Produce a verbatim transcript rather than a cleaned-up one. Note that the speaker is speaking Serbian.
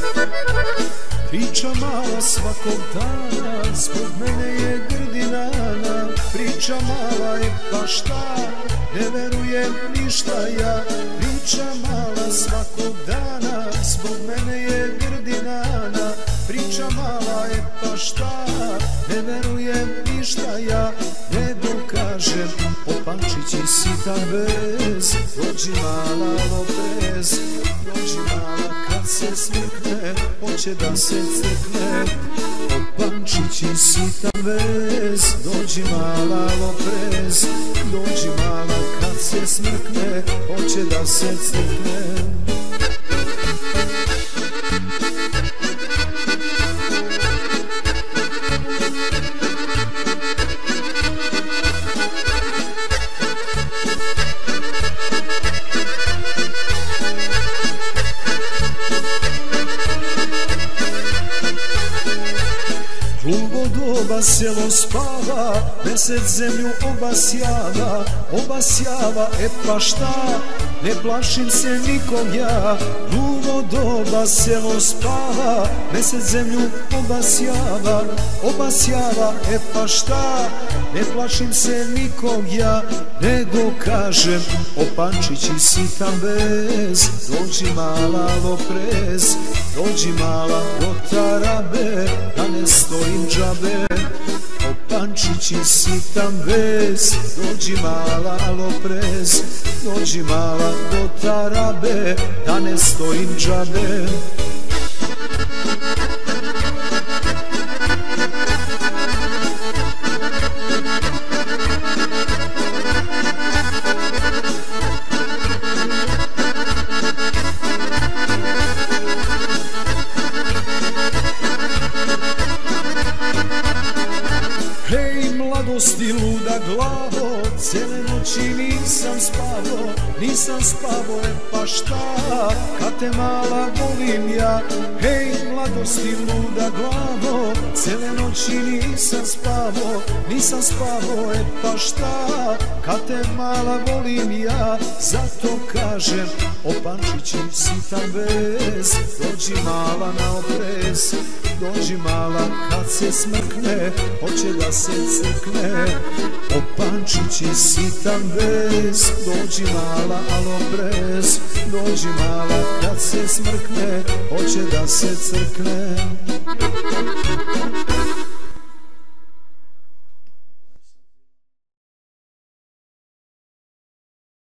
Priča mala svakog dana, zbog mene je grdinana. Priča mala je pa šta, ne verujem ništa ja. Priča mala svakog dana, zbog mene je grdinana. Priča mala je pa šta, ne verujem ništa ja. Nego kažem, opančići sitan bez, dođi mala Lopez, dođi mala kad se smrkne, hoće da se crkne. Opančići sitan bez, dođi mala Lopez, dođi mala kad se smrkne, hoće da se crkne. Gluvo doba selo spava, mesec zemlju obasjava, obasjava, e pa šta, ne plašim se nikom ja. Gluvo doba selo spava, mesec zemlju obasjava, obasjava, e pa šta, ne plašim se nikom ja. Nego kažem, opančići sitan bez, dođi mala Lopez, dođi mala do Tarabe, da ne stojim džabe. Opančići sitan bez, dođi mala Lopez, dođi mala do Tarabe, da ne stojim džabe. Hej mladosti luda glavo, cijele noći nisam spavo, nisam spavo, e pa šta, kad te mala volim ja. Hej mladosti luda glavo, cijele noći nisam spavo, nisam spavo, e pa šta, kad te mala volim ja. Zato kažem, opančići sitan bez, dođi mala na oprez, dođi mala kad se smrkne, hoće da se crkne. Opančići sitan bez, dođi mala Lopez, dođi mala kad se smrkne, hoće da se crkne.